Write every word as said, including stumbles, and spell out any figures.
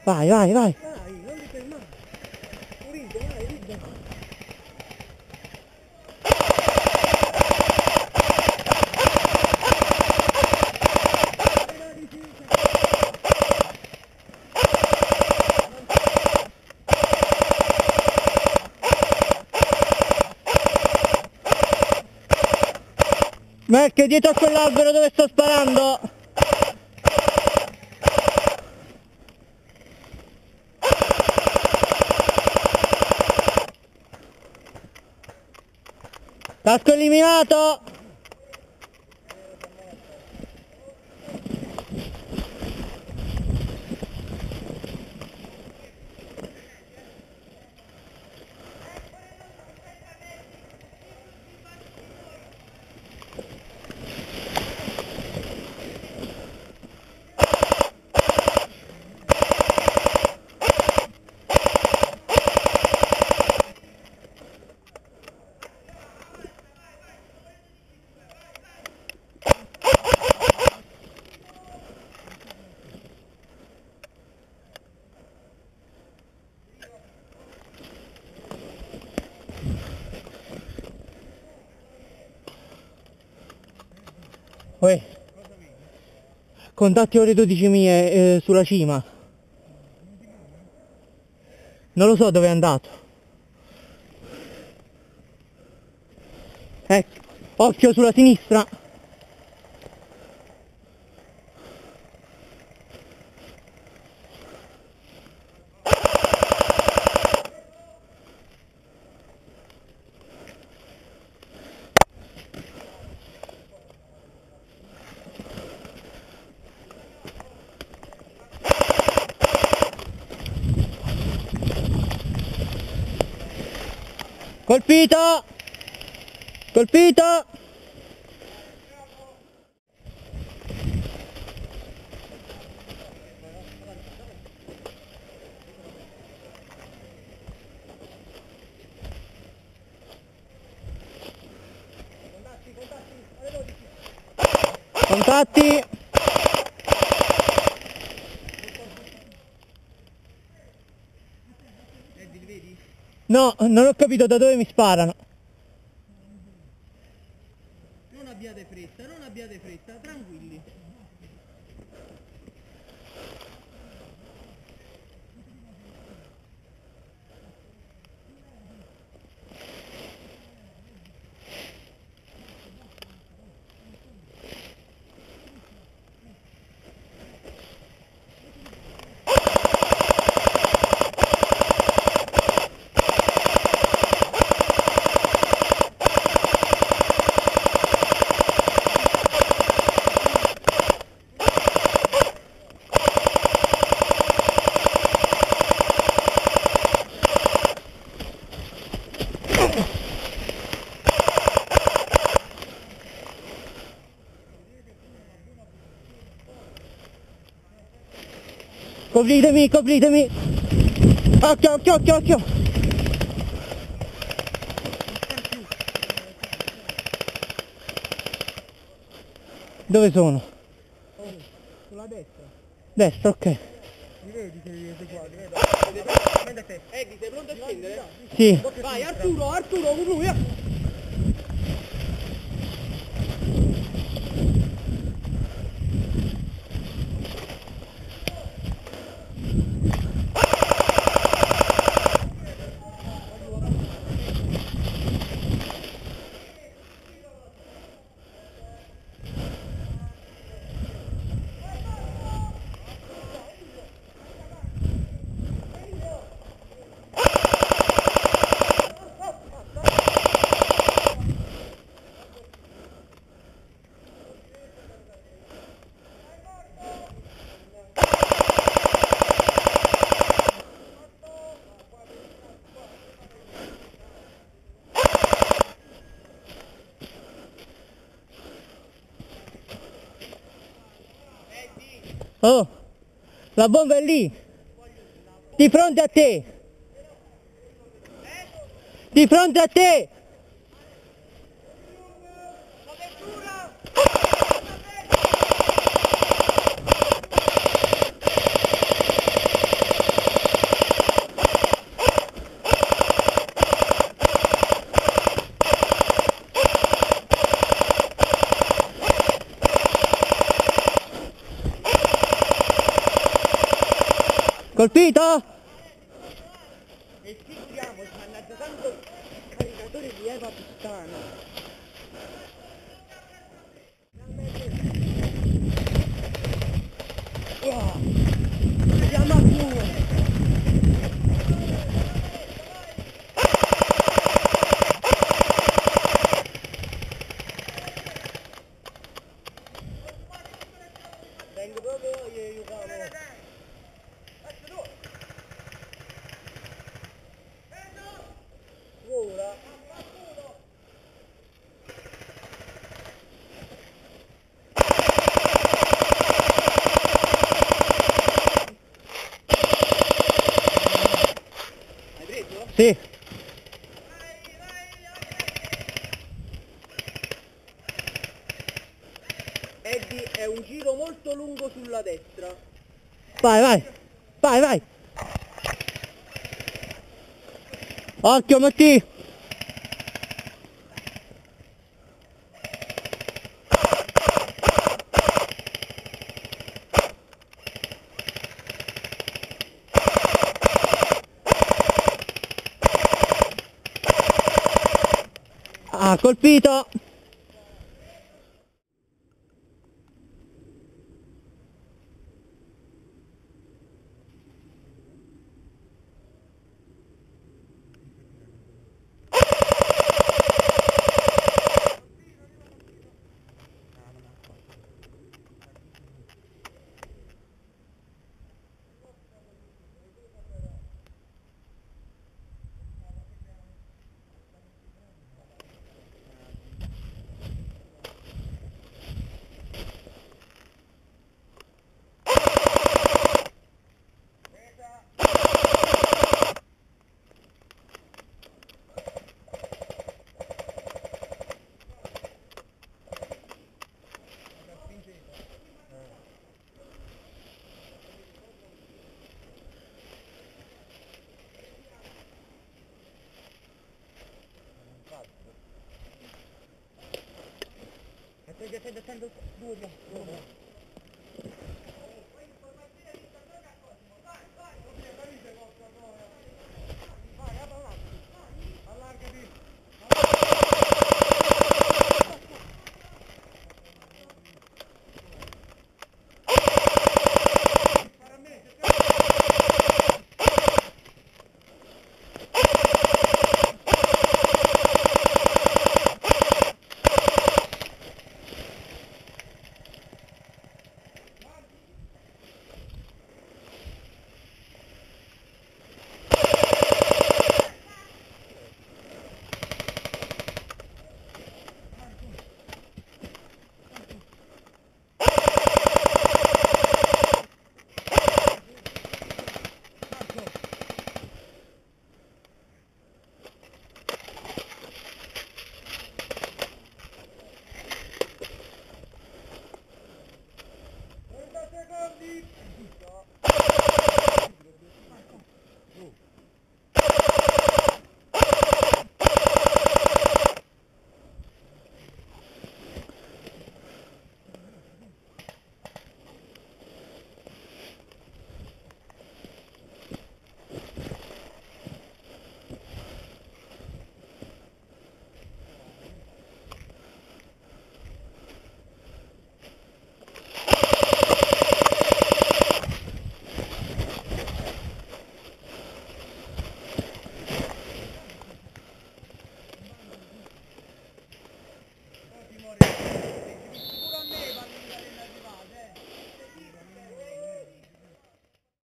Vai, vai, vai. Vai, non ti fermare. Ride, vai, ride. Mac, dietro a quell'albero dove sto sparando. Casco eliminato. Uè. Contatti ore dodici mie eh, sulla cima. Non lo so dove è andato. Ecco, occhio sulla sinistra. Colpito! Colpito! Contatti! No, non ho capito da dove mi sparano. Non abbiate fretta, non abbiate fretta, tranquilli. Copritemi, copritemi! Occhio, occhio, occhio, occhio! Dove sono? Oh, sulla destra. Destra, ok. Mi vedi se siete qua, ti vedo. Eddie, sei pronto a scendere? Sì. Vai, Arturo, Arturo, con lui, eh! Oh, la bomba è lì, di fronte a te, di fronte a te. colpito? E schiacciamo, mannaggia tanto caricatore di Eva puttana. Andiamo a fuoco. Vengo proprio io aiutavo. Ora. Hai preso? Sì. Eddie, è un giro molto lungo sulla destra. Vai, vai. Vai, vai. Occhio, Matti. Ah, colpito. Attende, attende, attende, due, due.